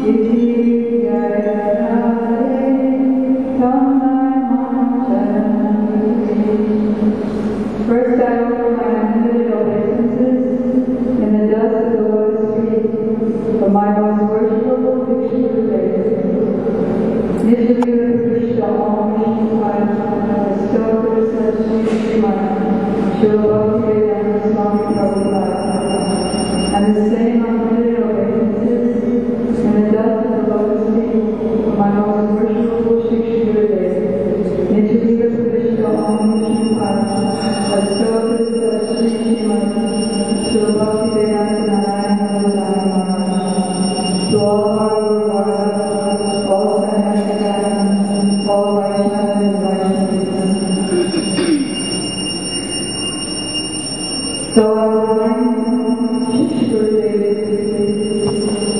First I offer my unlimited obeisances in the dust of the lotus feet of my most worshipful Bhikshu-Dev. Nitya Krishna Om Vishnu Stoker Sachimana Srila Bhaktivedanta Swami Prabhupada. And the same unlimited obeisances in the dust of the lotus feet of my most worshipful Bhikshu-Dev. Nitya Krishna Om Vishnu to all our Guru Maharaj, all Sanatana, all Vaishnavas and Vaishnavis. So our Shri Gurudev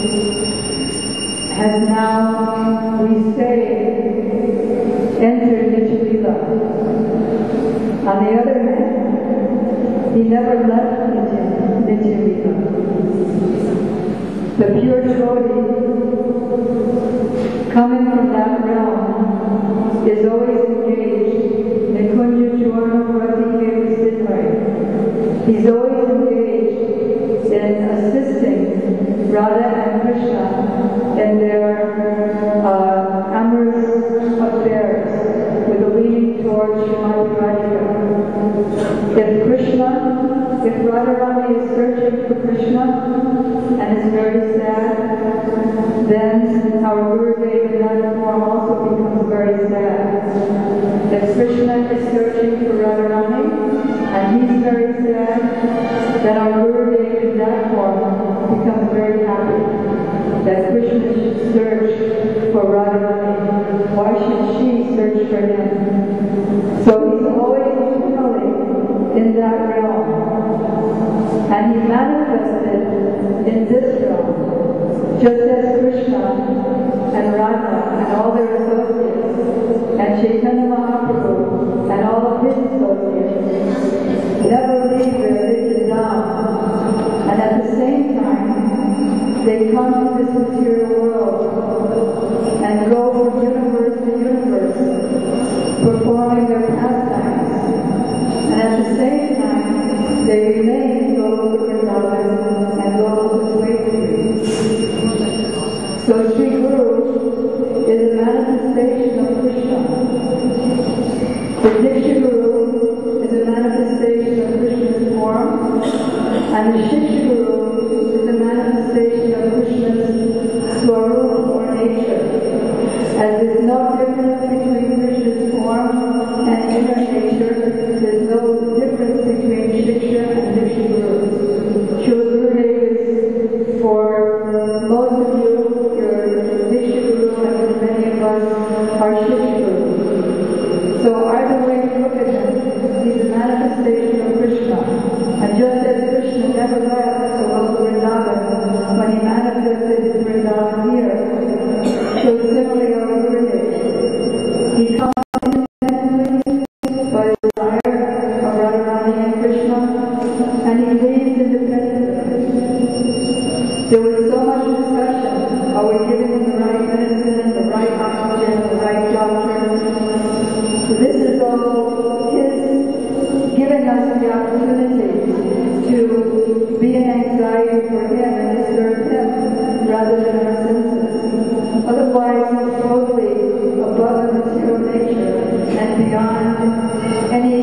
has now, we say, entered Nitya Leela. On the other hand, he never left Nitya Leela. The pure devotee coming from that realm is always engaged. Nikunja Chorna Prati Sidhai. He's always engaged in assisting Radha and Krishna in their amorous affairs with a leaning towards Srimati Radhika. If Radharani is searching for Krishna and is very sad, then our Gurudev in that form also becomes very sad. If Krishna is searching for Radharani and he's very sad, then our Gurudev in that form becomes very happy that Krishna should search for Radharani. Why should she search for him? So he's always eternally in that realm. And he manifested in this realm, just as Krishna and Radha and all their associates, and Chaitanya Mahaprabhu and all of his associates, never leave their Nitya-dham. And at the same time, they come to this material world and go from universe to universe, performing their pastimes. And at the same time, they remain in Goloka Vrindavan and Goloka Swaiti. So Sri Guru is a manifestation of Krishna. The Diksha Guru is a manifestation of Krishna's form, and the Shiksha Guru is a manifestation of Krishna's swarup or nature. As there's no difference between Krishna's form and inner nature, there's no difference between Shiksha and Diksha Guru. Srila Gurudev is, for most of you, your Diksha Guru, and for many of us, our Shiksha Guru. So either way you look at him, he's a manifestation of Krishna. And just as Krishna never left Goloka Vrindavan when he manifested his Vrindavan here, so similarly our Gurudev, he comes independently by the desire of Radharani and Krishna, and he leaves independently. There was so much discussion, are we giving him the right medicine, the right oxygen, the right doctor? So this is all his giving us the opportunity to be in anxiety for him and disturb him rather than our senses. Otherwise, he's totally above the material nature and beyond any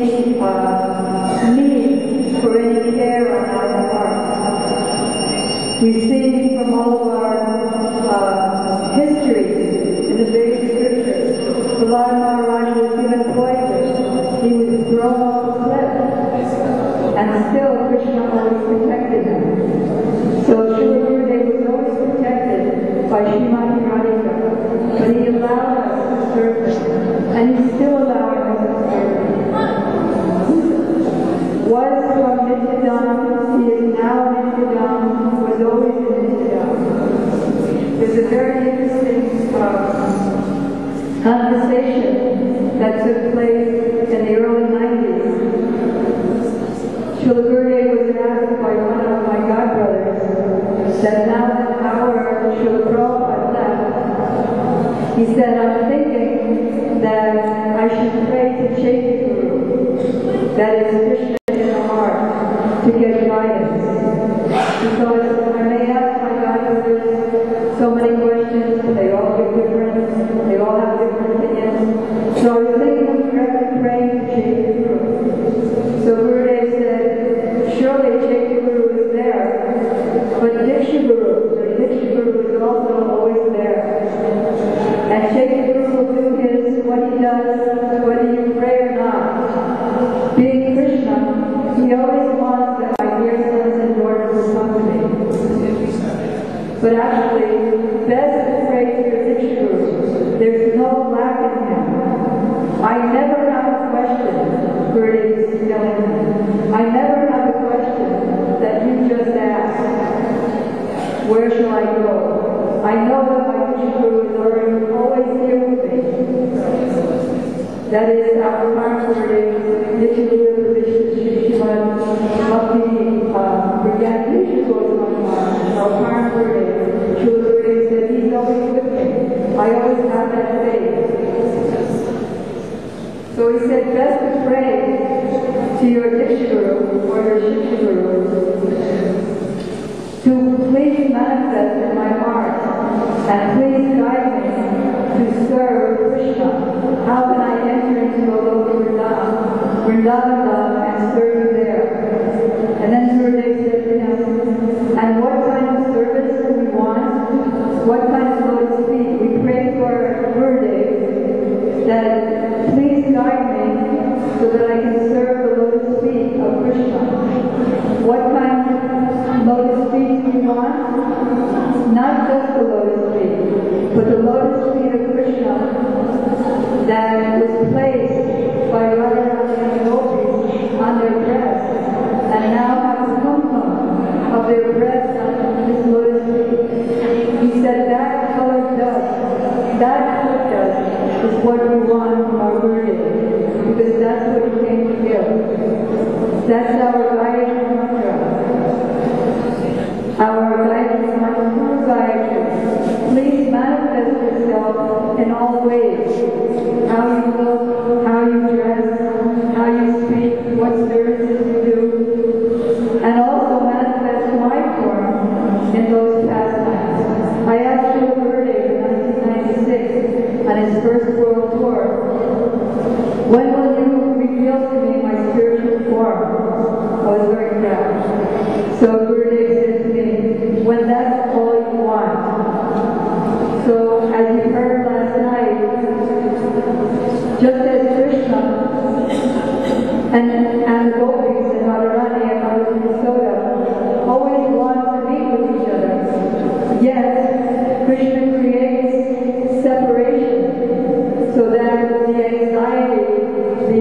need for any care on our part. We see from all of our history in the Vedic scriptures, Prahlad Maharaj was given poison. He was thrown off the cliff, and still Krishna always protected him. So Srila Gurudev was always protected by Srimati Radhika, but he allowed us to serve him, and he's still allowing us to serve him. Was from Nitya-dham, he is now Nitya-dham, was always in Nitya-dham. There's a very interesting conversation that took place in the early 90s. Srila Gurudev was asked by one of my godbrothers that now that our Srila Prabhupada best to pray to your Dikshaguru. There's no lack in him. I never have a question, Gurudev is telling him. I never have a question that you just asked. Where shall I go? I know that my Dikshaguru is always here with me. That is our Parama Gurudev, Nityalila Pravishna Srimad Bhakti Pragyan Goswami Maharaj, our Parama Gurudev. Srila Gurudev said he's always with me. I always have that faith. So he said, best to pray to your Dikshaguru or your Shikshaguru to please manifest in my heart and please guide me to serve Krishna. How can I enter into Goloka Vrindavan and serve you there? And then Gurudev said to him, and what kind of service do we want? What kind of lotus feet? We pray for Gurudev that please guide me so that I can serve the lotus feet of Krishna. What kind of lotus feet do you want? Not just the lotus feet, but the lotus feet of Krishna that was placed by Radharani and Gopis on their breasts, and now have the kumkum of their breasts on his lotus feet. He said that color dust is what we want from our Gurudev, because that's what he came to give. That's our guiding mantra. Our guiding mantra, Gayatri. Please manifest yourself in all ways. How you look, how you dress, how you speak, what services you do, and also manifest my form in those pastimes. I asked Srila Gurudev in 1996 on his first world tour, when will you reveal to me my spiritual form? I was very proud. So Gurudev said to me, when that's all you want. So as you heard last night, just as Krishna and the Gopis and Radharani and Madhuri Yasoda always want to meet with each other, yes, Krishna creates separation so that the anxiety, the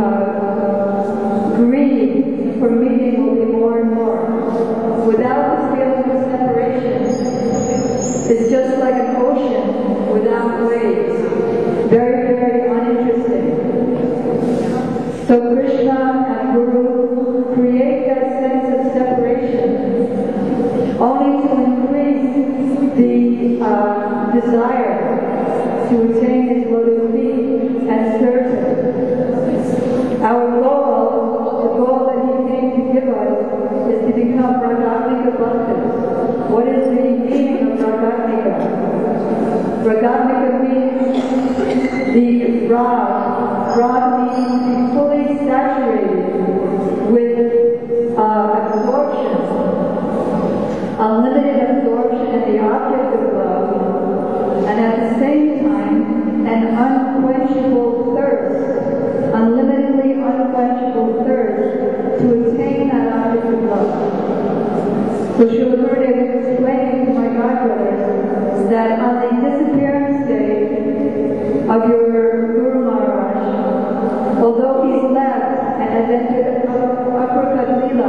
greed for meeting will be more and more. Without the feeling of separation, it's just like an ocean without waves. Very, very uninteresting. So Krishna and Guru create that sense of separation only to increase the desire to attain his lotus feet and serve him. Our goal, the goal that he came to give us, is to become Ragatmika Bhaktas. What is the meaning of Ragatmika? Ragatmika means the Rag. Rag means to be fully saturated with absorption, unlimited absorption in the object of love, and at the same time, an unquenchable thirst, unlimitedly unquenchable thirst to attain that object of love. So Srila Gurudev is explaining to my godbrothers that on the disappearance day of your Guru Maharaj, although he's left and has entered Uppercut Leela,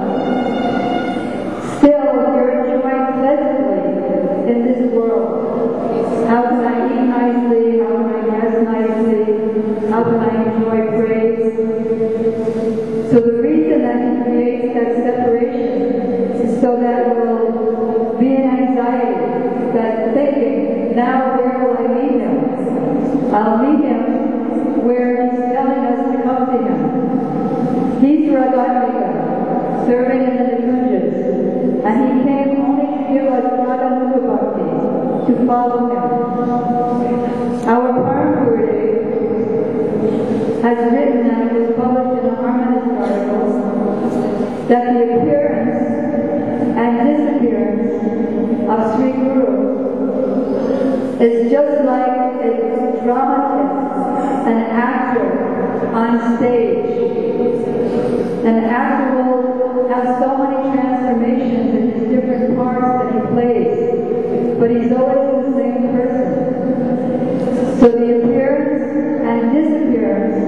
still you're enjoying pleasantly in this world. How can I eat nicely? How can I dress nicely? How can I enjoy praise? So the reason that he creates that separation is so that we'll be in anxiety, that thinking, now where will I meet him? I'll meet him where he's telling us to come to him. He's Ragatmika, serving in the Nikunjas, and he came only to give us Radhanuga Bhakti, to follow him. Our Parama Gurudev has written, and it was published in the Harmonist article, that the appearance and disappearance of Sri Guru is just like a dramatist, an actor on stage. An actor will have so many transformations in his different parts that he plays, but he's always the same person. So the appearance and disappearance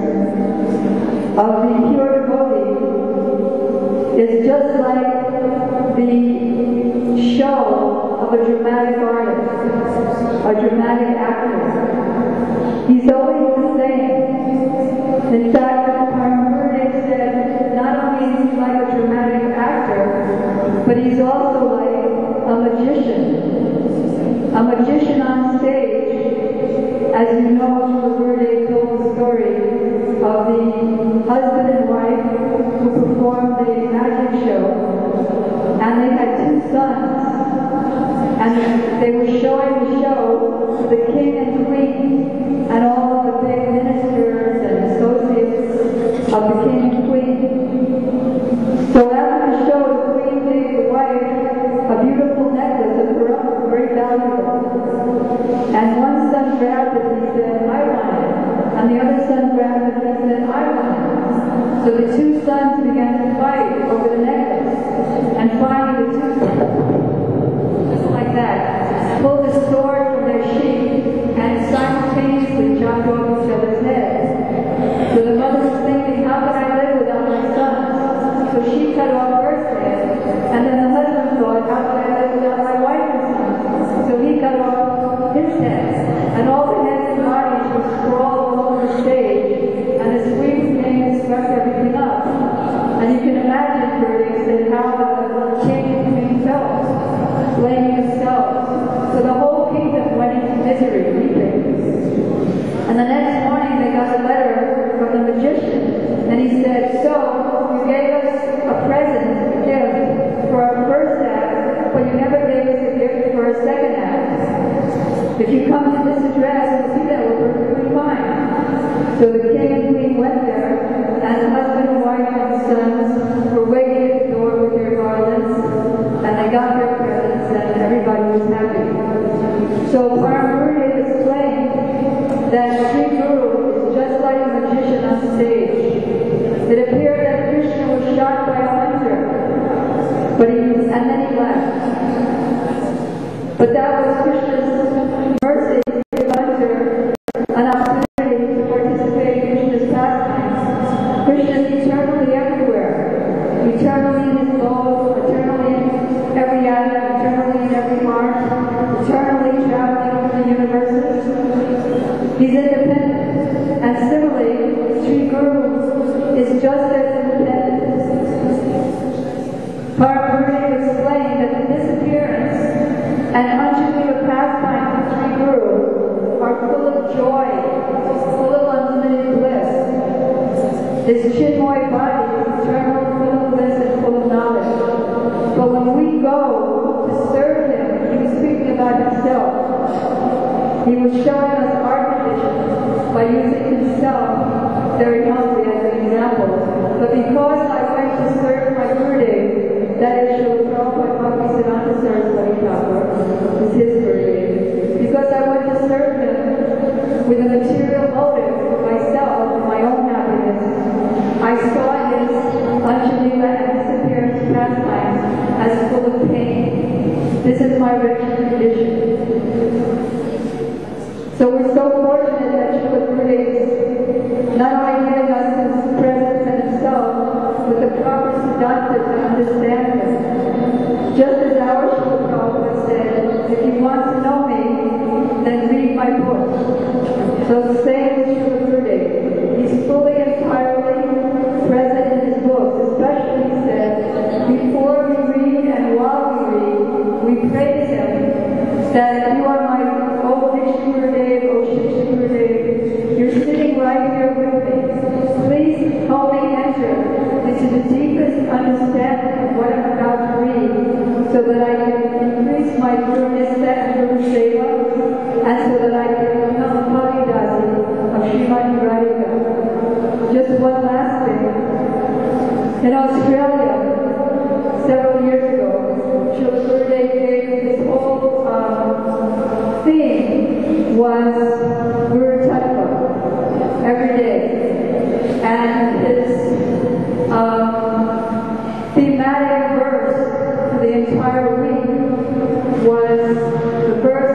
of the pure devotee is just like the show of a dramatic artist, a dramatic actor. He's always the same. In fact, Paramhansa said, not only is he like a dramatic actor, but he's also like a magician. A magician on stage. As you know, Gurudev told the story of the husband and wife who performed a magic show, and they had 2 sons, and they were showing the show to the king and queen and all of the big ministers and associates of the king and queen. So after the show, the queen gave the wife a beautiful necklace of pearls, very valuable. And one son grabbed it and he said, I want it. And the other son grabbed it and he said, I want it. So the 2 sons began to fight over the necklace. And finally the 2 sons, just like that, pulled a sword from their sheath and simultaneously chopped off each other's heads. So the mother was thinking, how can I live without my sons? So she cut off her head. And then the husband thought, how can I live without my wife and sons? So he cut off his head. And all the heads and bodies were sprawled all over the stage. And the sweep came and swept everything up. And you can imagine, Gurudev said, how the king and queen felt, blaming themselves. So the whole kingdom went into misery, weeping. And the next morning they got a letter from the magician. And he said, so you gave us a present, a gift, for our first act, but you never gave us a gift for our second act. If you come to this address, you'll see that we're perfectly fine. So the king and queen went there, and the husband and wife and sons were waiting at the door with their garlands, and they got their presents, and everybody was happy. So Paramhansa explained that Sri Guru is just like a magician on stage. It appeared that Krishna was shot by a hunter, and then he left. But that was Krishna's mercy to give hunter an opportunity to participate in Krishna's pastimes. Krishna is eternally everywhere, eternally in his bowl, eternally in every atom, eternally in every heart, eternally traveling through the universes. He's independent. And similarly, Sri Guru is just as independent. Paramhansa explained that the disappearance and unshakable pastimes of Sri Guru are full of joy, full of unlimited bliss. His Chinmoy body is eternal, full of bliss and full of knowledge. But when we go to serve him, he was speaking about himself. He was showing us our conditions by using himself very humbly as an example. But because I went to serve my Gurudev, that is Srila Prabhupada Bhaktisiddhanta Saraswati Thakur, is his Gurudev. Because I went to serve him with a material motive for myself and my own happiness, I saw his Anjalila and disappearance pastimes as full of pain. This is my wretched condition. So we're so fortunate that Srila Gurudev is not only giving us his presence and himself, but the proper siddhanta to understand him. Just as our Srila Prabhupada said, if you want to know me, then read my book. So the same with Srila Gurudev. He's fully, entirely present in his books. Especially, he said, before we read and while we read, we praise him that you are my Diksha Gurudev, O Shiksha Gurudev. You're sitting right here with me. Please help me enter into the deepest understanding of what I'm about to read, so that I can increase my Guru Nistha and Guru Seva, and so that I can become a Bhagidasi of Srimati Radhika. Just one last thing. In Australia, several years ago, Srila Gurudev gave his whole theme was Guru Tattva every day. And his thematic verse for the entire week was the verse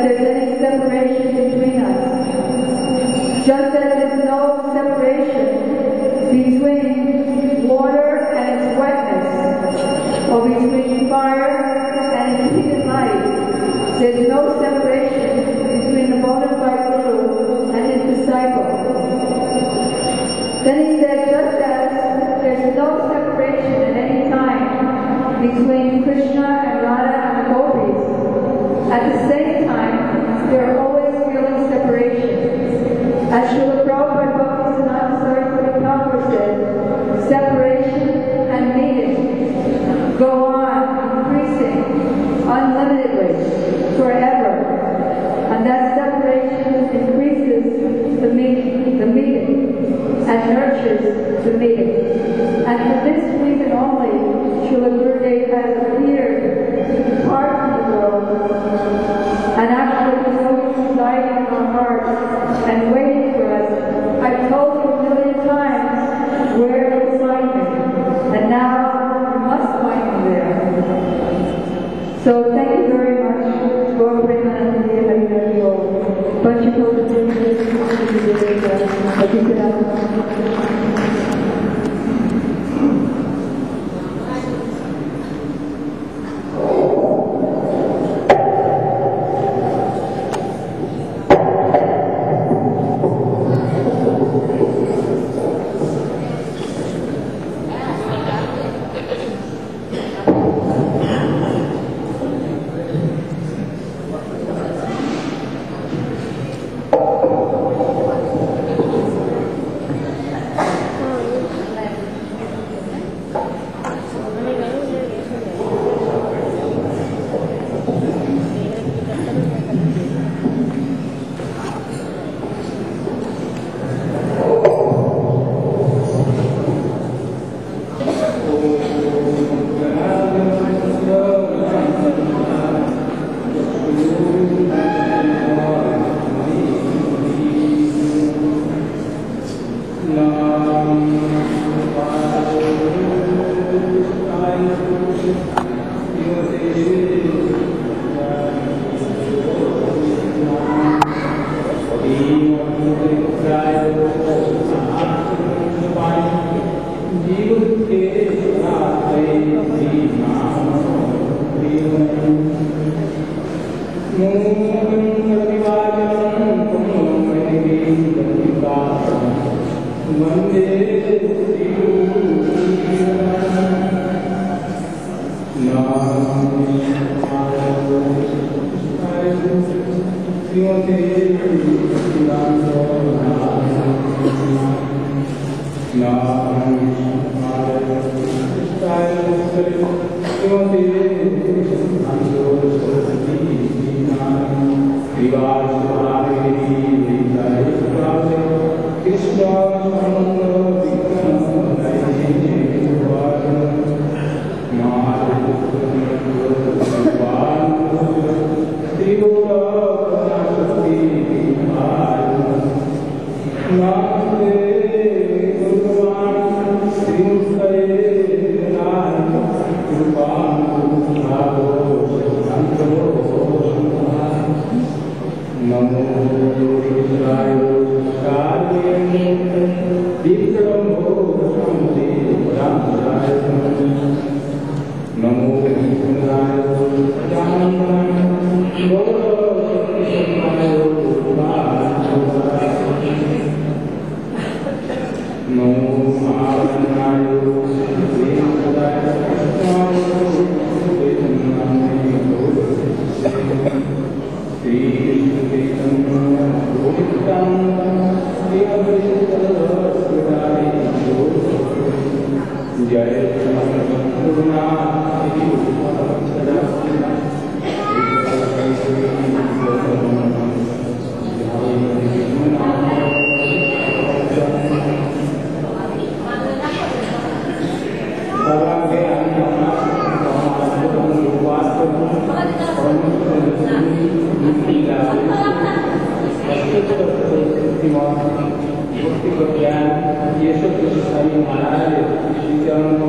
there's any separation between us. Just as there's no separation between water and its wetness, or between fire and its heat and light, there's no separation between the bona fide guru and his disciple. Then he said, just as there's no separation at any time between Krishna and Radha and the gopis, at the same time, there are always feeling separation. As Srila Prabhupada Bhaktisiddhanta Saraswati Thakur said, separation and meeting go on increasing unlimitedly forever. And that separation increases the meeting, and nurtures the meeting. And for this reason only, Srila Gurudev has appeared to depart from the world, and actually is always residing in our hearts and waiting for us. I've told you a million times where you will find me, and now you must find me there. So thank you very much. Gaur Premanand Hari Hari Bol. Panchakosh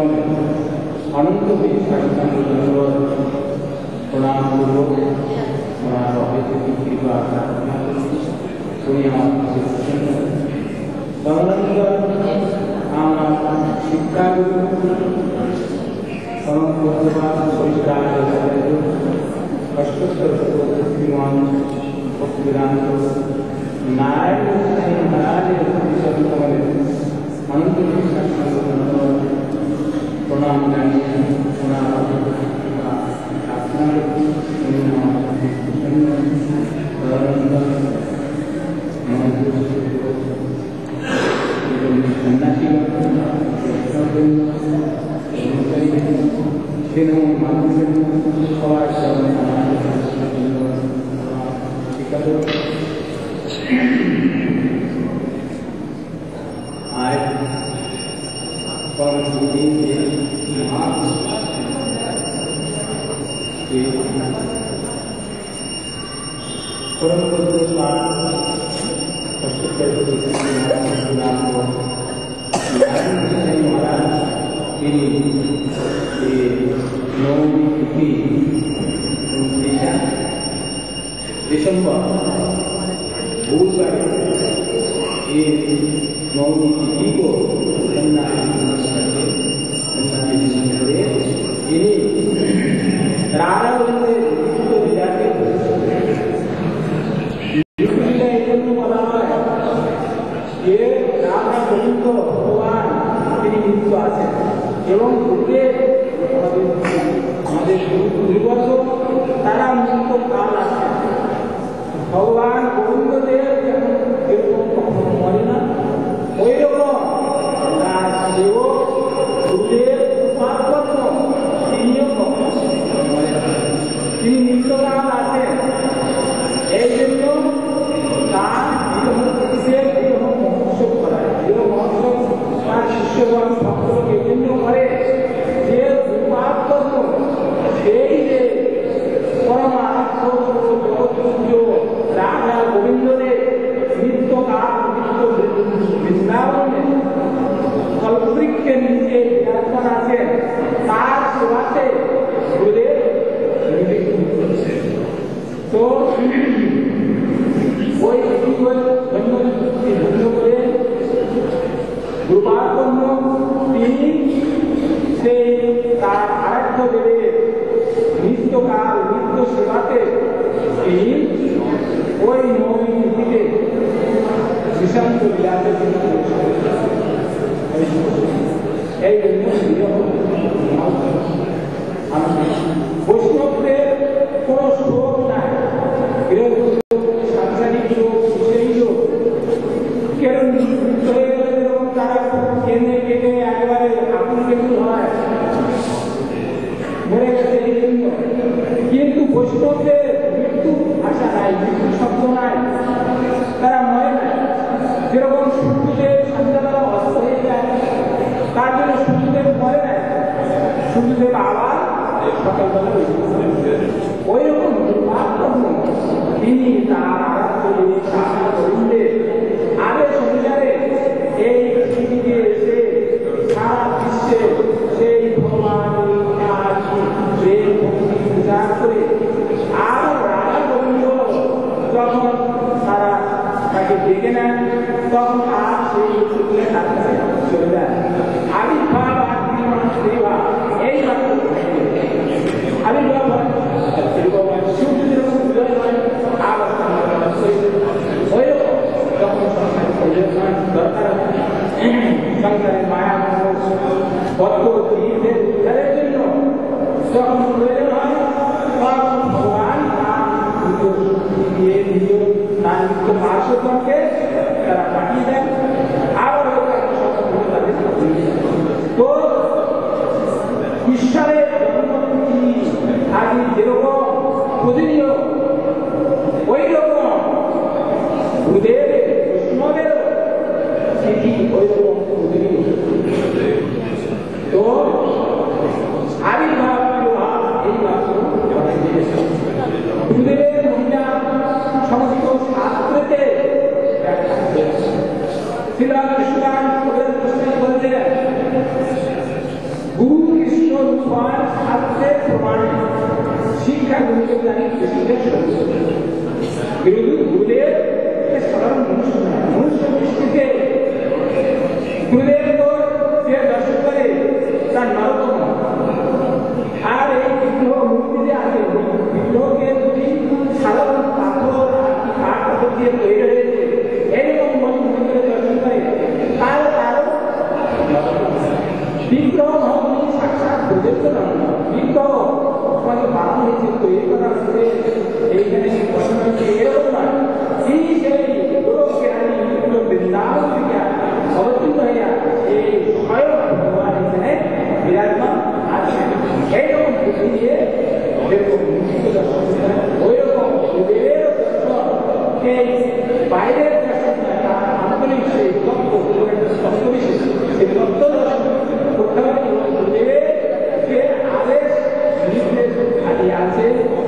अनंत भी प्रणाम গুরুকে জানি বিরোধী গুরুদেব সাধারণ মনুষ্য নয়, মনুষ্য দৃষ্টিতে গুরুদেব তো যে দর্শন করে তার নরকম। আর এই বিগ্রহ মূর্তি যে আছে, বিগ্রহকে যদি সাধারণ পাথর কাঠ পাথর দিয়ে তৈরি হয়েছে এইরকম মন্দির করে দর্শন করে, তাহলে তারও বিগ্রহ মহামণি সাক্ষাৎ প্রযুক্ত নয়, বিগ্রহ তোমাকে বানানো হয়েছে, তৈরি করা হয়েছে, এইখানে বসানো হয়েছে, এরকম নয়। সেই বৃন্দাবন থেকে অবতীর্ণ হইয়া এই স্বয়ং ভগবান এখানে বিরাজমান আছে। এইরকম বুদ্ধি দিয়ে যেরকম মূর্তিকে দর্শন করে, ওই রকম গুরুদেবের দর্শন এই বাইরের দর্শন নয়, তার আন্তরিক সেই তত্ত্ব তত্ত্ববিশেষ সেই তত্ত্ব দর্শন করতে হবে। এবং গুরুদেবের যে আদেশ নির্দেশ খালি আছে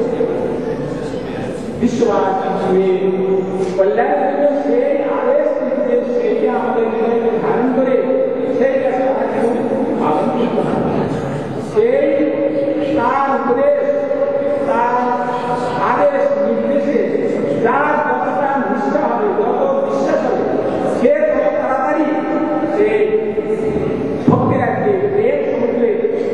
বিশ্ববাস কল্যাণ সেই আদেশ নির্দেশ সেইটা আমাদের হৃদয়কে ধারণ করে সেইটা পালন করতে হবে। সেই তার উপদেশ তার আদেশ নির্দেশে যার যতটা নিষ্ঠা হবে, যত বিশ্বাস হবে, সে তত তাড়াতাড়ি সেই ভক্তের আজকে প্রেম সমুদ্রে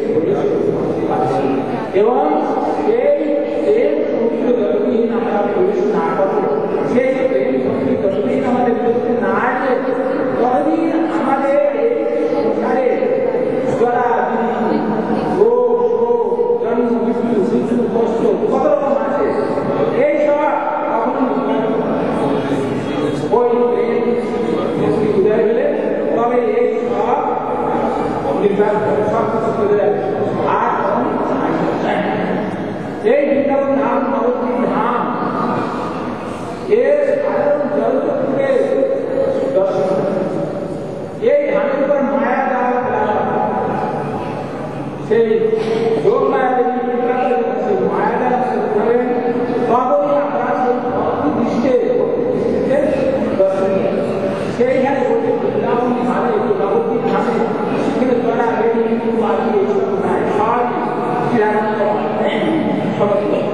এবং সেই প্রেম সমুদ্র যতদিন আমরা প্রবেশ না করবো, সেই প্রেম ভক্তি যতদিন আমাদের বিরুদ্ধে না আসে, ততদিন আমাদের এই সংসারে যারা রোগ শোক জন্ম মৃত্যু শিশু কষ্ট কত রকম আছে, এই সব তখন ওই প্রেম ভক্তি উদয় হলে তবে এই সব নির্বাণ সব কিছু চলে যাবে। আর এই বৃন্দাবন ধাম নবদ্বীপ ধাম এর সাধারণ জলচক্রে দর্শন, এই ধামের উপর মায়া দেওয়া সেই যোগ মায়া দেবী সেই মায়া দেওয়া তবেই আমরা সেই ভক্তি দৃষ্টিতে দর্শন। সেইখানে বলছে বৃন্দাবন ধামে নবদ্বীপ ধামে সেখানে জড়া বেড়ি বাড়ি এইসব নাই, সব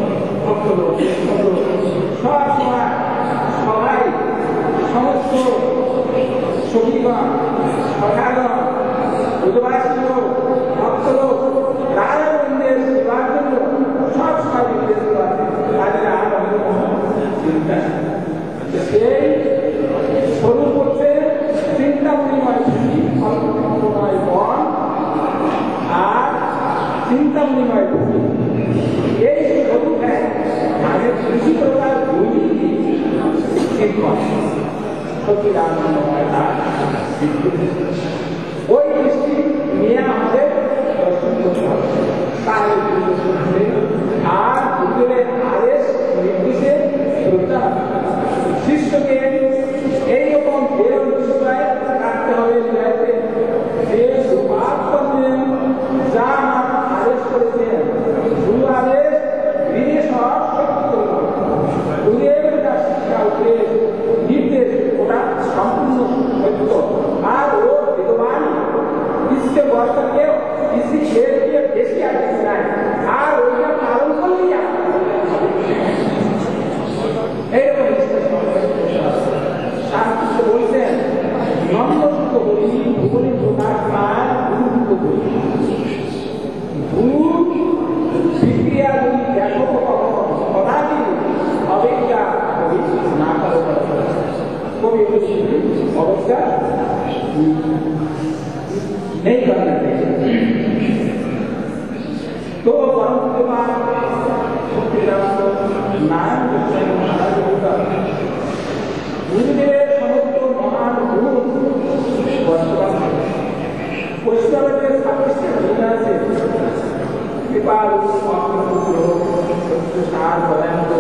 সময় সবাই সমস্ত সখীগণ সখাগণ বুধবাসী লোক ভক্ত লোক রাজা মন্দির সেবার জন্য সব সময় নির্দেশ দেওয়া আছে। তাদের আর চিন্তা সেই স্বরূপ হচ্ছে চিন্তামণিময় ভূমি, অল্পময় বন আর চিন্তামণিময় ভূমি। এই স্বরূপ তাদের কৃষি প্রকার ভূমি সচিদানন্দময় ওই দৃষ্টি নিয়ে আমাদের দর্শন করতে হবে। তাহলে আর গুরুদেবের আদেশ নির্দেশে শ্রদ্ধা শিষ্যকে এইরকম বেরোন বিষয় রাখতে হবে যে যা আদেশ করেছেন গুরু আদেশ বিদেশ সত্যি করবে। গুরুদেবের যা শিক্ষা উপদেশ নির্দেশ ওটা সম্পূর্ণ সত্য। আর ও বিদ্যমান इससे वर्षन के किसी क्षेत्र के देश की आदमी है আর ওইটা পালন করলেই শান্তি বলছেন নন্দসুত বলি ভুবনী প্রকাশ পায় গুরুভূত বলি গুরু বিক্রিয়া বলি দেখো কদাপি অপেক্ষা কবি না করো কবি অবস্থা नहीं करना चाहिए। तो परम कृपाल नारायण गोस्वामी महाराज होगा गुरुदेव समस्त महान गुरु वर्तमान वैष्णव के सामर्थ्य होना से कृपाल सार बलांगो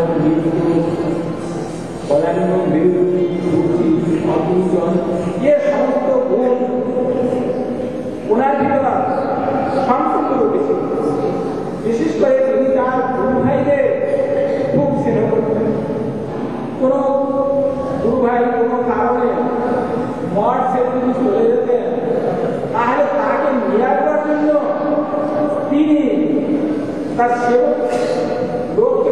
अभिजन ये समस्त गुण ওনার ভিতর সম্পূর্ণ রয়েছে। বিশেষ করে তিনি তার গুরু ভাইদের খুব স্নেহ করতেন। কোনো গুরু ভাই কোনো কারণে মঠ ছেড়ে তিনি চলে যেতেন, তাহলে তাকে নিয়ে আসবার জন্য তিনি তার সেবক লোককে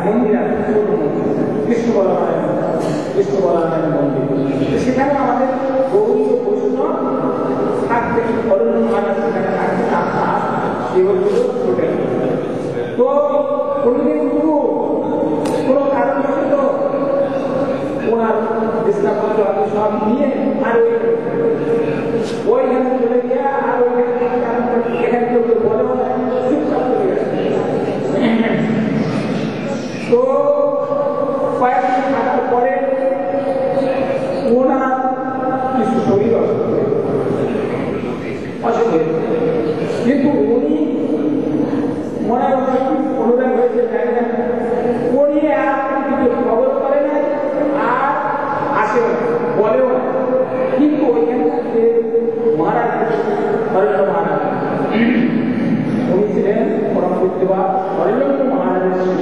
মন্দির আছে, কৃষ্ণ বলরামের মন্দির। সেখানে আমাদের গৌরী বৈষ্ণব থাকবে, অরণ্য মহারাজ সেখানে থাকবে, আপনার সেগুলো ঘটে। তো কোনদিন কোনো কারণবশত ওনার বিস্তাপত্র আমি সব নিয়ে আর ওইখানে চলে গিয়ে আর এখানে কেউ বলে চুপচাপ চলে গেছে। তো কয়েকদিন থাকার পরে ওনার কিছু শরীর অসুখ হয়েছে, কিন্তু উনি মনে হয় অনুদান হয়েছে জানি না, উনি আর কিছু খবর করে না আর আসেও না, বলেও না। কিন্তু ওইখানে মহারাজ হরেন্দ্র মহারাজ উনি ছিলেন পরম বিদ্যা हरिलंग महाराज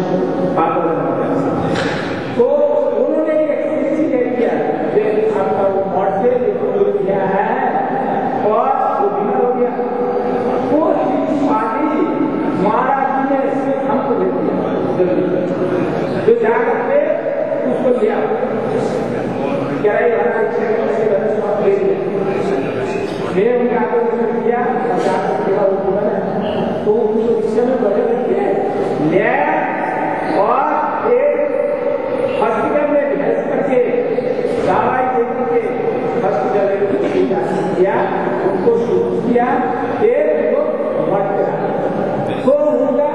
तो उन्होंने एक चिट्ठी लिख दिया कि आपका वो मठ से जो किया है और वो बीमार हो गया, वो चिट्ठी पार्टी महाराज ने हमको दे दिया, जो जाकर के उसको लिया क्या मैंने उनका आगे किया तो उनको विषय में बदल दिया और एक हॉस्पिटल में भेज करके दवाई दे करके हॉस्पिटल में किया, उनको शुरू किया उनको मट गया। तो उनका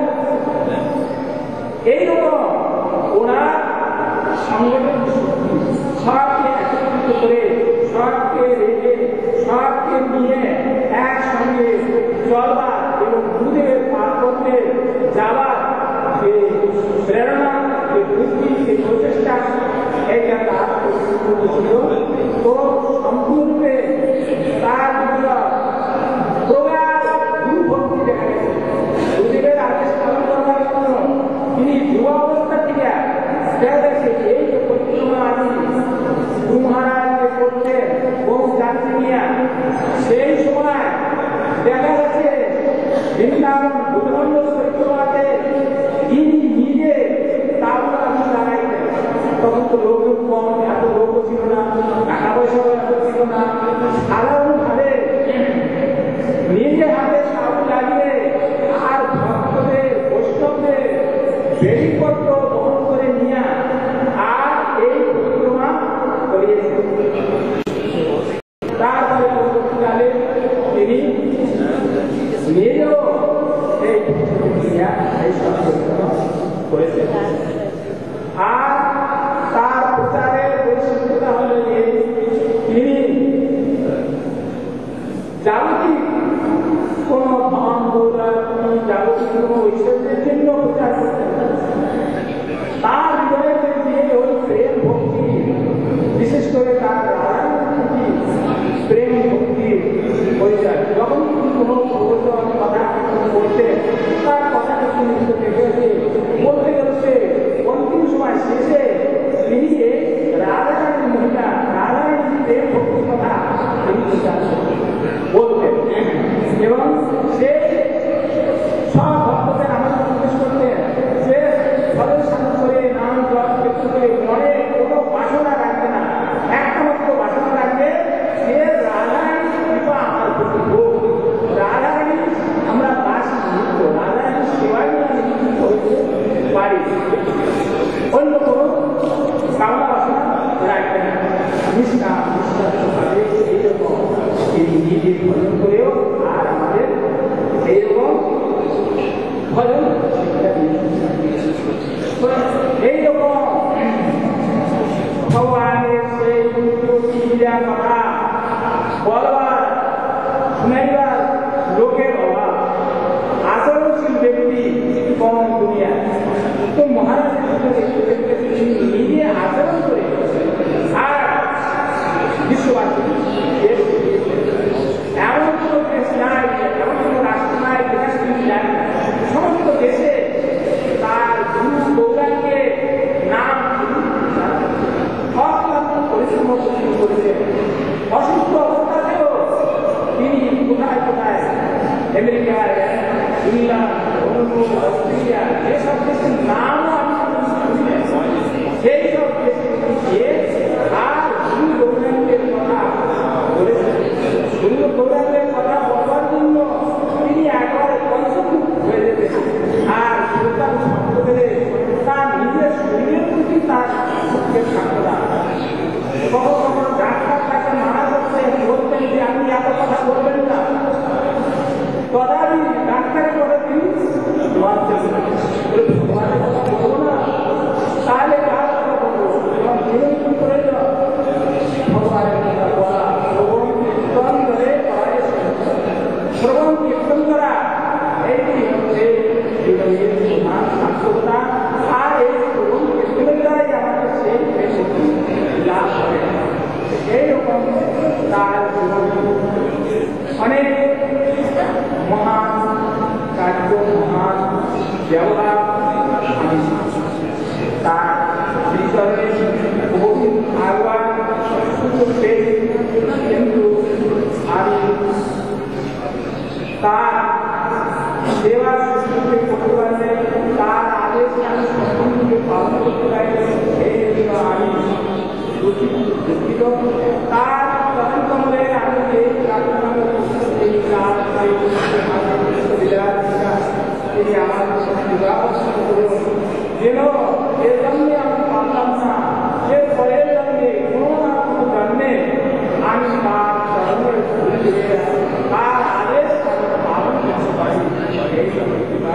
এই রকম ওনার সংগঠন সবকে একত্রিত করে সবকে রেখে সবকে নিয়ে একসঙ্গে চলবার এবং দুধের পার করতে যাওয়ার যে প্রেরণা, যে বুদ্ধি, যে প্রচেষ্টা, এইটা তার ছিল। তো সম্পূর্ণরূপে তার প্রগাঢ় গুরুভক্তি দেখা গেছে। গুরুদেবের আদেশ পালন করার জন্য তিনি যুবা অবস্থা থেকে দেখা যাচ্ছে এই যে পরিক্রমা আমি গুরু মহারাজকে করতে বহু যাত্রী নিয়ে সেই সময় দেখা যাচ্ছে বৃন্দাবন ভূতমন্ড পরিক্রমাতে তিনি নিজে তাবলা আমি লাগাইতেন। তখন তো লোক কম, এত লোকও ছিল না, টাকা পয়সাও এত ছিল না, সাধারণভাবে নিজে হাতে তাবলা লাগিয়ে আর ভক্তদের বৈষ্ণবদের বেশিপত্র বহন করে নিয়ে আর এই পরিক্রমা করিয়েছেন। তারপরে পরবর্তীকালে তিনি নিজেও এই সব পরিক্রমা করেছেন। আর তার প্রচারের বৈশিষ্ট্যতা হল যে তিনি জাগতিক কোন ধন দৌলত, জাগতিক কোন ঐশ্বর্যের জন্য প্রচার করতেন। তার হৃদয়ের যে ওই প্রেম ভক্তি, বিশেষ করে তার প্রেম ভক্তির পরিচয়, যখন তিনি কোনো প্রবচন কথা বলতে তার কথাকে তিনি দেখে বলতে গেছে অন্তিম সময় শেষে তিনি রাধারানীর মহিলা, রাধারানীর প্রেম ভক্তির কথা তিনি বলতেন এবং সে সব ভক্তদের আমাদের জিজ্ঞেস করতেন। সে ফলে শান্ত করে নাম জপ করে মনে কোনো বাসনা রাখবে না, একটা মাত্র বাসনা রাখবে সে রাধারানীর কৃপা আমার প্রতি হোক, রাধারানী আমরা বাসি নিত্য, রাধারানীর সেবাই আমি নিযুক্ত হইতে পারি, অন্য কোনো কামনা বাসনা রাখবে না। নিষ্ঠা নিষ্ঠাভাবে এইরকম তিনি নিজে ভজন করেও আর আমাদের এইরকম ভজন এইরকম ভগবানের সেই লীলা কথা বলবার শুনাইবার লোকের অভাব, আচরণশীল ব্যক্তি কম দুনিয়া। তো মহারাজ নিজে আচরণ করে আর বিশ্ববাসী এমন কোনো দেশ নাই, এমন কোনো রাষ্ট্র নাই যেখানে তিনি জানেন সমস্ত দেশে তার গুরু গৌরাঙ্গে নাম অক্লান্ত পরিশ্রম করেছেন। অসুস্থ অবস্থাতেও তিনি কোথায় কোথায় আমেরিকায়, ইংল্যান্ড, অস্ট্রেলিয়া যেসব দেশের নামও আমি তার অনেক মহান কার্য মহান ব্যবহার আমি তার ভিতরে বহু আগুয়ার সুযোগ পেয়েছি, কিন্তু আমি তার দেওয়ার সুযোগে করতে পারলে তার আদেশ আমি সম্পূর্ণরূপে পালন করতে পারি, এই জন্য আমি দুঃখিত। তার তখনকমলের আমি এই প্রার্থনা এই কাজ তিনি আমার বিবাহ করুন, যেন এর জন্যে আমি পারলাম না, এর পরের জন্যে কোনো না কোনো জন্মে আমি তার ধর্মের তার আদেশ পালন করতে পারি, এই জন্য বিবাহ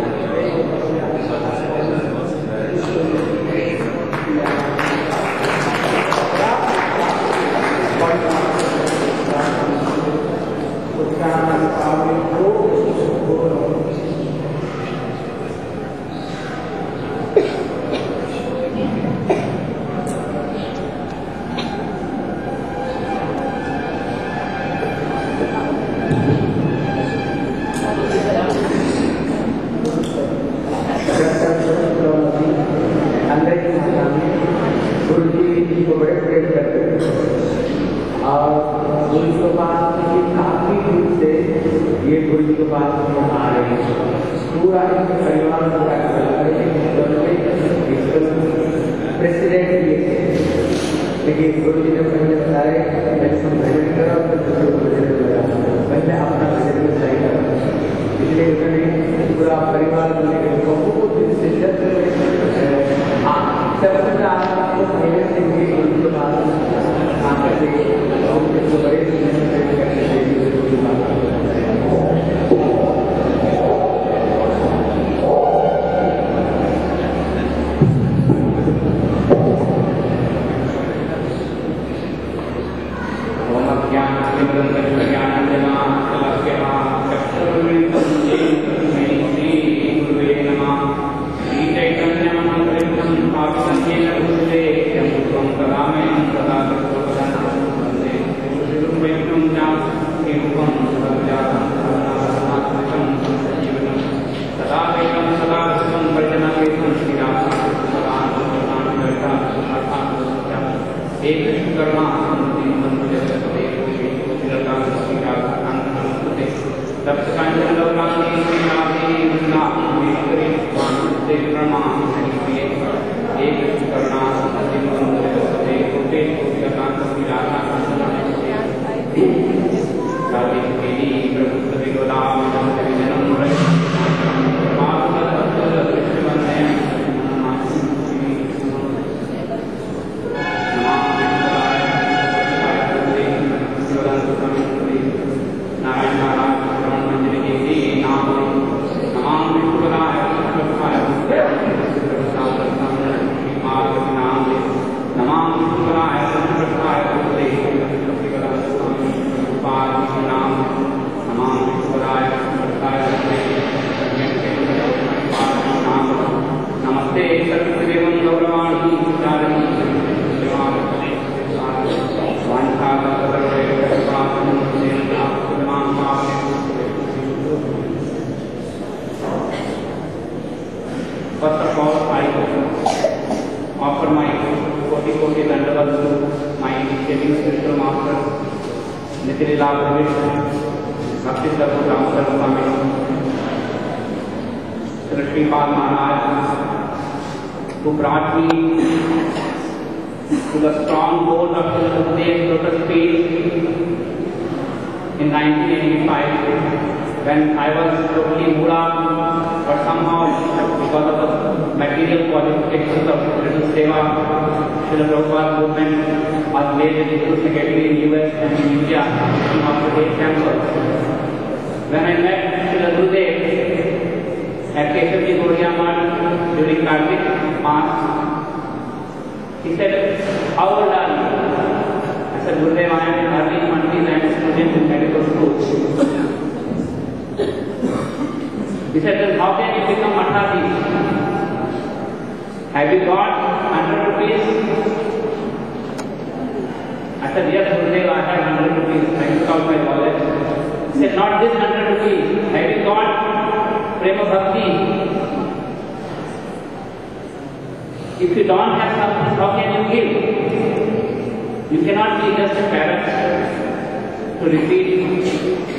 who brought me to the stronghold of the Gurudev Lotus Feet in 1985 when I was totally Mula, but somehow because of the material qualifications of Little Seva, Srila Prabhupada movement was made the Guru Secretary in US and in India in Australia Temple. When I met Srila Gurudev at Keshavji Gaudiya Math during Kartik Mass, he said, "How old are you?" I said, "Gurudev, I am in early 20s, I am a student in medical school." He said, "Then how can you become Mathadhish? Have you got 100 rupees?" I said, "Yes, Gurudev, I have 100 100 rupees. I took out my wallet. He said, not this 100 rupees. Have you got Prema Bhakti? If you don't have something, how can you give? You cannot be just a parrot to repeat.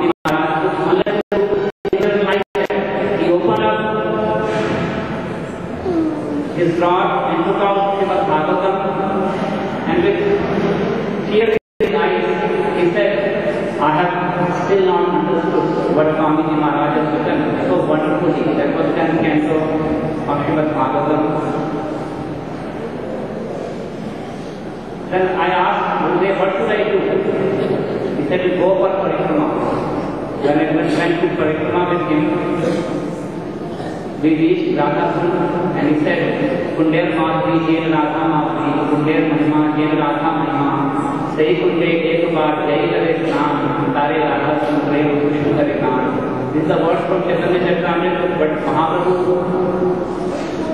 His rod and took out Srimad Bhagavatam, and with tears in his eyes, he said, I have still not understood what Swamiji Maharaj has written so wonderfully. That was 10th canto of Srimad Bhagavatam. Then I asked Gurudev, what should I do? He said, you go for parikrama. When I went to parikrama with him, we reached Radhakund, and he said, Kunder Madhuri, Jain Radha Madhuri, Kunder Mahima, Jain Radha Mahima, Sei Kunde Ek Bar, Jai Lare Snam, Tare Radha Sundre, Vishnu Kare Kaan. This is the word from Chaitanya Charitamrita, but Mahaprabhu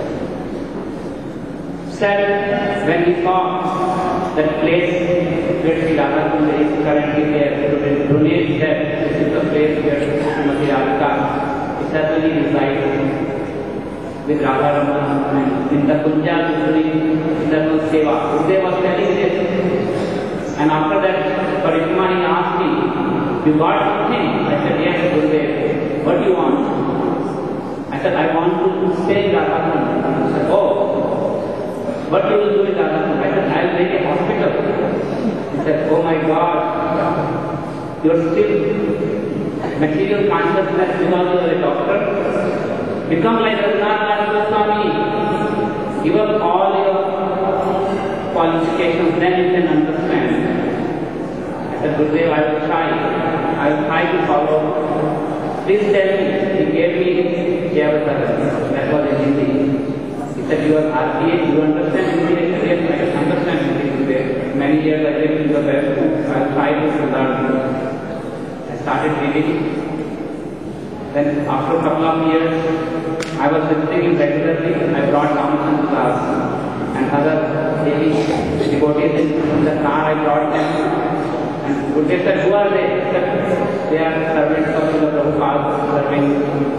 said, when he saw that place where Sri Radhakund is currently there, Brunei said, this is the place where Srimati Radhika certainly resides with Radha Raman, and in the Kunja is doing eternal seva. Gurudev was telling this, and after that Parikrama he asked me, you got something? I said, yes Gurudev, what do you want? I said, I want to stay in Radhakund. He said, oh, what you will do in Radhakund? I said, I will make a hospital. He said, oh my God, you are still material consciousness because you are a doctor. Become like Raghunath Goswami. Give up all your qualifications, then you can understand. I said, Gurudev, I will try. I will try to follow. Please tell me. He gave me Jayavadara. That was in Hindi. He said, you are RPA, you understand Hindi? I said, yes, I can understand Hindi, Gurudev. Many years I lived in the West. I will try to learn. I started reading. Then after a couple of years, I was visiting him regularly. I brought Ramachandra Das and other devotees in the car. I brought them. And Gurudev said, who are they? He said, they are servants of Srila Prabhupada serving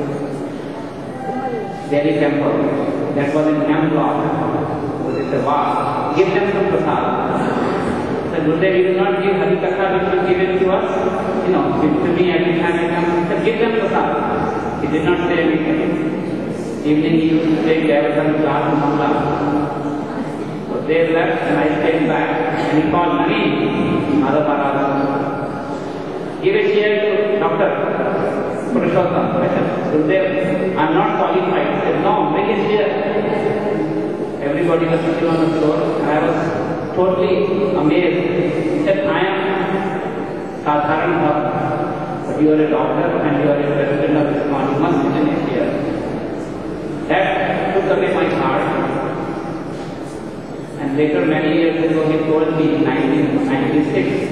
Delhi temple. That was in M block. Gurudev said, wow, give them some prasad. Said, Gurudev, you will not give Hari Katha which will give it to us. You know, give to me every time I come. He said, give them prasad. He did not say anything. Evening he used to say, Jayavardhan Class Mangla. So they left and I came back. And he called Nani, Madhav Maharaj. Give a chair to Dr. Purushottam. I said, Gurudev, I am not qualified. He said, no, bring a chair. Everybody was sitting on the floor and I was totally amazed. He said, I am Sadharan Bhakt, but you are a doctor and you are a president of this body. You must sit in a chair. That took away my heart. And later, many years ago, he told me in 1996,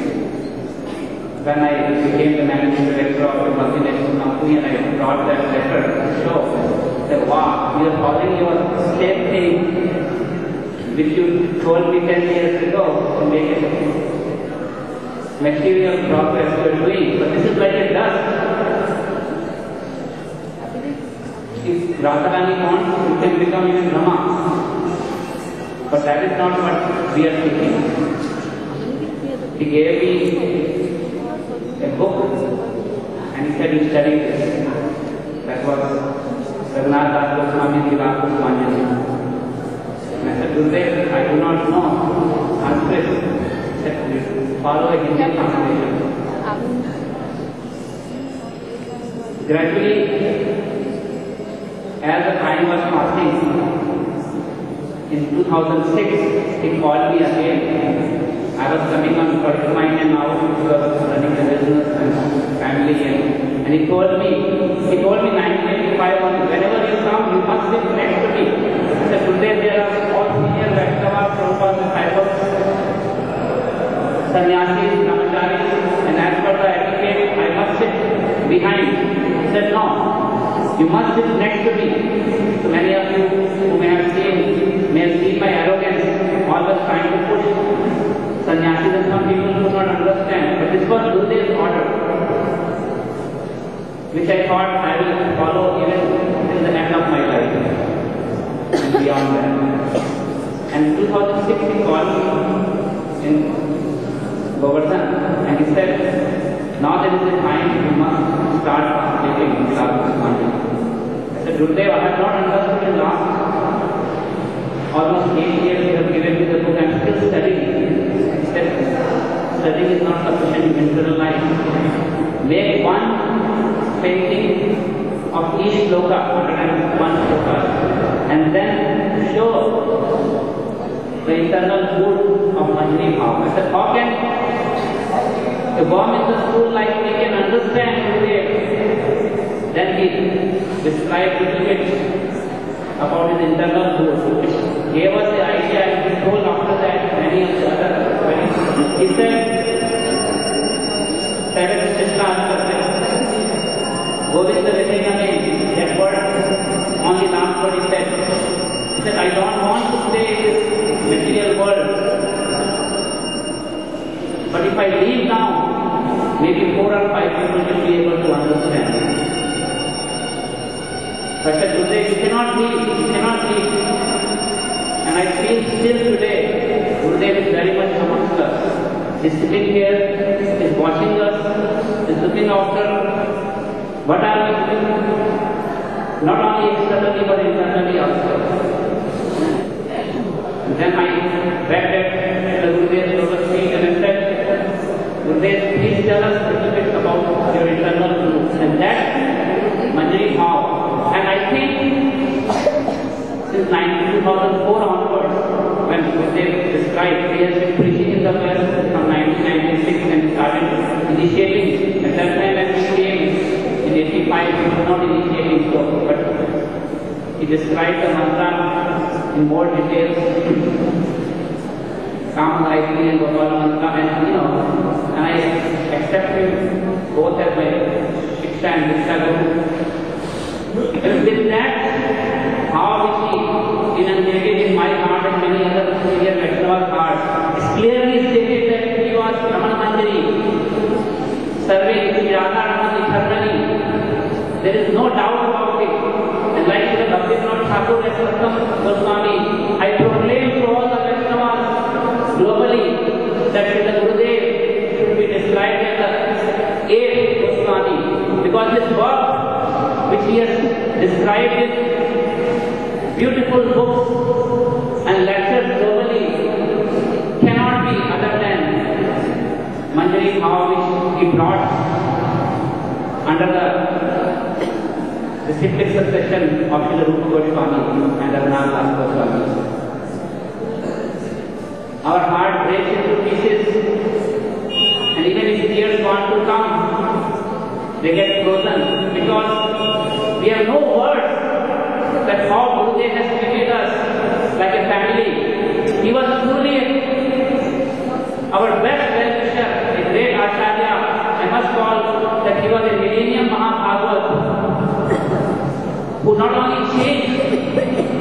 when I became the managing director of the multinational company and I brought that letter to show that, wow, you are following your same thing which you told me 10 years ago to make it material progress you are doing. But this is like a dust. If Radharani wants, it can become even Brahma. But that is not what we are thinking. He gave me a book and he said, you study this. That was Raghunath Das Goswami Jiva Kusmanyan. And I said, Gurudev, I do not know Sanskrit. He said, follow a Hindi translation. Gradually, as the time was passing, in 2006, he called me again. I was coming on Parikrama and now because running the business and family and he told me 1985, whenever you come, you must sit next to me. I said, today there are all senior Vaishnavas, Prabhupada disciples, sannyasis, brahmacharis, and as per the etiquette, I must sit behind. He said, no, you must sit next to me. So many of you who may have seen my arrogance, always trying to push sannyasis then some people could not understand, but this was Gurudev's order, which I thought I will follow even till the end of my life and beyond that. And in 2006 he called me in Govardhan and he said, now there is a time you must start taking classes. I said, Gurudev, I have not understood in last almost 8 years you have given me the book, I am still studying. He said, studying is not sufficient in internalize. Make one painting of each sloka, 101 slokas, and then show the internal mood of Manjari Bhav. I said, how can a worm in the school like me can understand Gurudev? Then he described a little bit about his internal mood, which gave us the idea, and he told after that many of the other. He said, Seven Krishna Govinda Vedana, that word, only last word he said, I don't want to stay in this material world, but if I leave now, maybe 4 or 5 people will be able to understand. So I said, Gurudev, you cannot leave. And I feel still today, Gurudev is very much amongst us. He is sitting here, he is watching us, he is looking after what are we doing, not only externally but internally also. And then I wept at the Gurudev's lotus feet and I said, Gurudev, please tell us a little bit about your internal mood. And that Manjari Bhav. And I think since 2004 onwards, when Gurudev described, he has been preaching in the West from 1996 and started initiating. At that time when he came in 85, he was not initiating so, but he described the mantra in more details. Kam Gayatri and Gopal mantra, and and I accept him both as my Shiksha and Diksha Guru. And with that, how which he inundated in my heart and many other Indian Vaishnava's heart, is clearly stated that he was Raman Manjari, serving Sri Radha Ramani eternally. There is no doubt about it. And like the Bhaktivinoda Thakur and Sattam Goswami, I proclaim to all the Vaishnavas globally that the Gurudev should be described as the 8th Goswami, because his work which he has described in beautiful books and lectures globally cannot be other than Manjari Bhav, which he brought under the disciplic succession of Srila Rupa Goswami and Raghunath Das Goswami. Our heart breaks into pieces, and even if tears want to come, they get frozen because we have no words that how Gurudev has treated us like a family. He was truly our best well-wisher, a great Acharya. I must call that he was a millennium Mahabhagavat who not only changed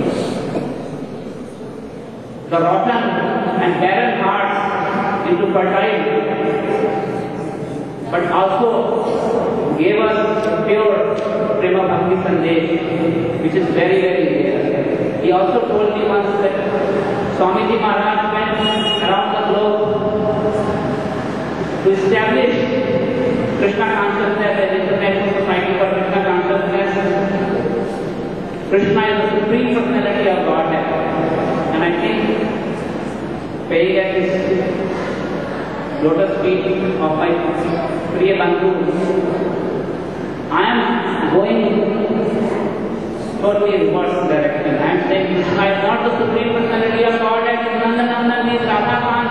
the rotten and barren hearts into fertile, but also gave us pure Prema Bhakti Sandesh, which is very, very rare. He also told me once that Swamiji Maharaj went around the globe to establish Krishna consciousness as International Society for Krishna Consciousness. Krishna is the Supreme Personality of Godhead. And I think, paying at his lotus feet of my Priya Bandhu, I am going totally in reverse direction. I am saying Krishna is not the Supreme Personality of Godhead, Nandanandan is Radha.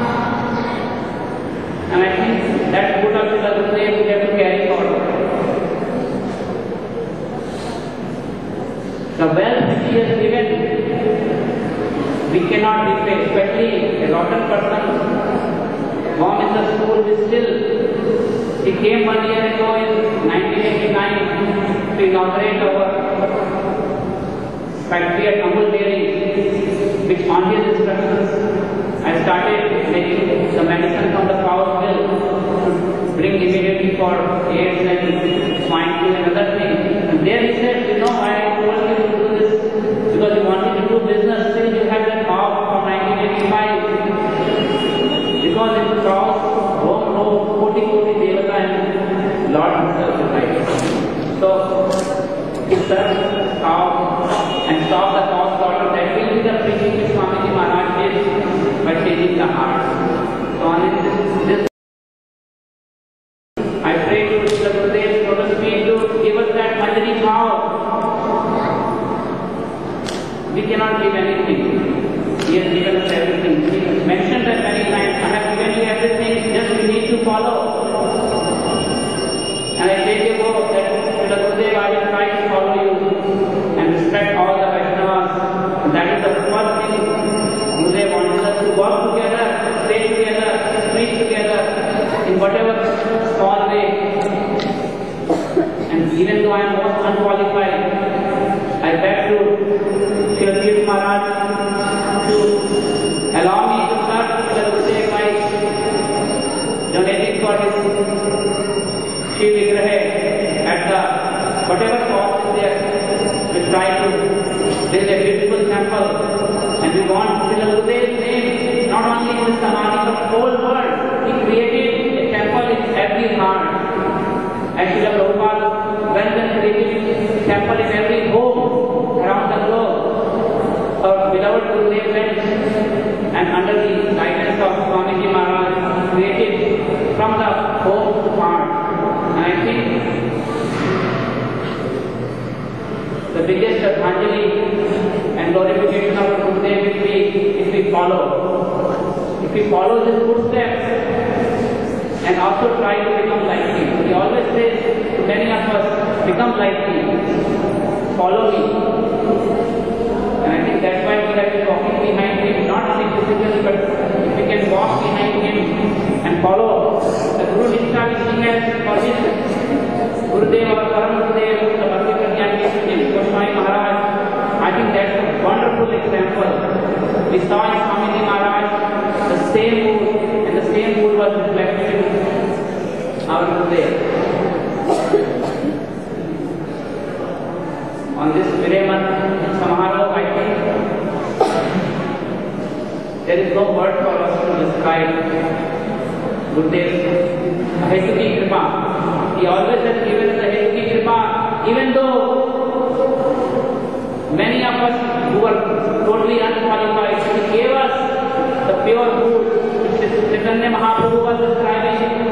And I think that good of the Gurudev we have to carry forward. The wealth which he has given, we cannot repay, especially a rotten person born in the school is still. He came 1 year ago in 1989 to inaugurate our factory at Amul Dairy, which on his instructions I I started making the medicine from the cow's milk to bring immediately for AIDS and swine flu and other things. And there he said, you know, I told you to do this because you wanted to do business. Still you have that cow from 1985. Because in the cows roam roam 40 devata and Lord himself is right. So he served cow and stop the cow slaughter. That will be the preaching which Swamiji Maharaj did by changing the heart. So on this I pray to Srila Gurudev, so to speak, to give us that Manjari cow. We cannot give anything. He has given us everything. He has mentioned that many times. I have given you everything, just you need to follow. And I take a vow that Srila Gurudev, I will try to follow you and respect all the Vaishnavas. And that is the first thing Gurudev wants us to work together, stay together, preach together in whatever small way. And even though I am most unqualified, I beg to Srila Tirth Maharaj to allow me to serve Srila Gurudev by donating for his Shiv Vigraha at the whatever cost is there. We try to build a beautiful temple, and we want Srila Gurudev's name not only in this Samani but the whole world. He created a temple in every heart. And Srila Prabhupada went and created a temple in every home around the globe. Our beloved Gurudev went and under the guidance of Swamiji Maharaj created from the home to heart. And I think the biggest Shraddhanjali and glorification of Gurudev will be if we follow. If we follow his footsteps and also try to become like him. He always says to many of us, become like me, follow me. And I think that's why we have been walking behind him, not physically, but if we can walk behind him and follow the Guru Nishtha which he has for his Gurudev, our Param Gurudev, the Bhakti Prajnani Goswami Maharaj. I think that's a wonderful example. We saw in Swamiji Maharaj the same mood, and the same mood was reflected in our Gurudev. On this Viraman Samaroh, I think there is no word for us to describe Gurudev's Hetuki Kripa. He always has given us the Hetuki Kripa, even though many of us who are totally unqualified, he gave us the pure food which Chaitanya Mahaprabhu was describing.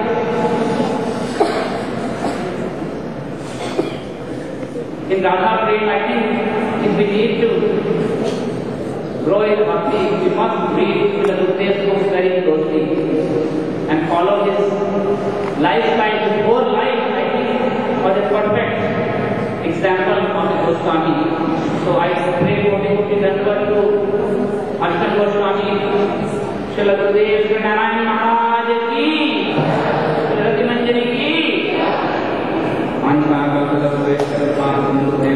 In Radha Prem, I think if we need to grow in bhakti, we must read the Gurudev's books very closely and follow his lifestyle, his whole life. I think was a perfect example of a Goswami. So I pray Koti Dandavat to Ashtam Goswami, Srila Gurudev, Sri Narayana Maharaj ki, Sri Rati Manjari ki.